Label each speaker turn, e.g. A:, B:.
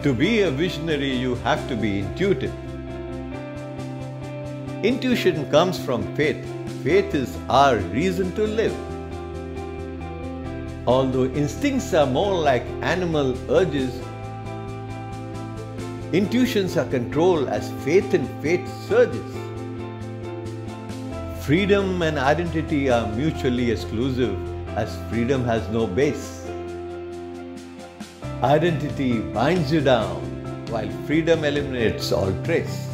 A: To be a visionary, you have to be intuitive. Intuition comes from faith. Faith is our reason to live. Although instincts are more like animal urges, intuitions are controlled as faith and faith surges. Freedom and identity are mutually exclusive as freedom has no base. Identity binds you down while freedom eliminates all trace.